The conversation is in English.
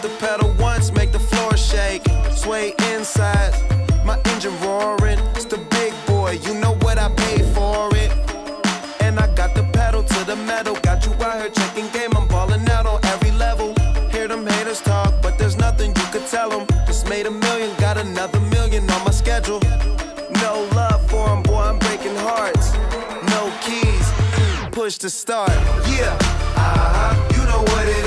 the pedal once, make the floor shake. Sway inside, my engine roaring. It's the big boy, you know what I paid for it. And I got the pedal to the metal. Got you out here checking game, I'm balling out on every level. Hear them haters talk, but there's nothing you could tell them. Just made $1 million, got another $1 million on my schedule. No love for them, boy, I'm breaking hearts. No keys, push to start. Yeah, you know what it is.